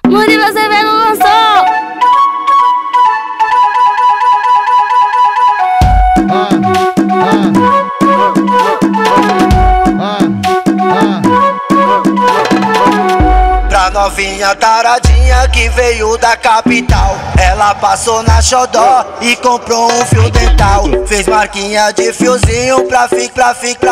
Murilo Azevedo lançou. Pra novinha taradinha que veio da capital, ela passou na Xodó e comprou um fio dental. Fez marquinha de fiozinho pra ficar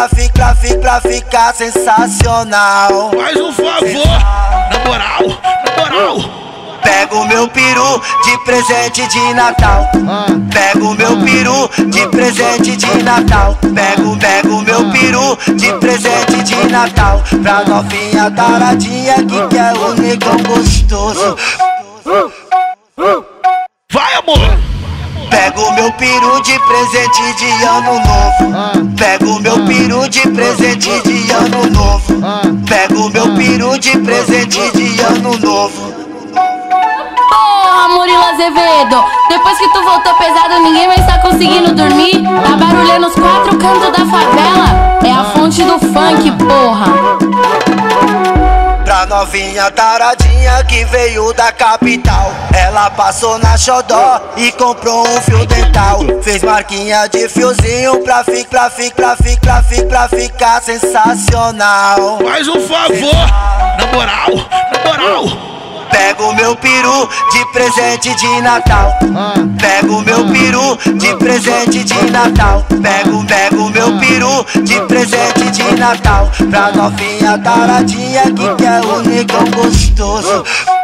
sensacional. Faz um favor, na moral. Pega o meu peru de presente de Natal. Pega o meu peru de presente de Natal. Pega o meu peru de presente de Natal. Pra novinha taradinha que quer o negão gostoso. Vai, amor! Pega o meu peru de presente de ano novo. Pega o meu peru de presente de ano novo. Pega o meu peru de presente de ano novo. Porra, Murilo Azevedo, depois que tu voltou pesado, ninguém mais tá conseguindo dormir. Tá barulhando os quatro cantos da favela. É a fonte do funk, porra. Pra novinha taradinha que veio da capital, ela passou na Xodó e comprou um fio dental. Fez marquinha de fiozinho pra ficar sensacional. Faz um favor, na moral. Pega o meu peru de presente de Natal. Pega o meu peru de presente de Natal. Pega o meu peru de presente de Natal. Pra novinha taradinha que quer o negão gostoso.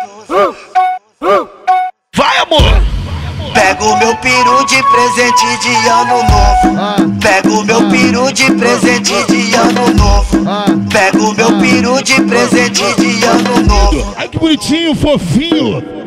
Vai, amor! Pega o meu peru de presente de ano novo. Pega o meu peru de presente de ano novo. Pega o meu peru de presente de ano novo. Ai, que bonitinho, fofinho!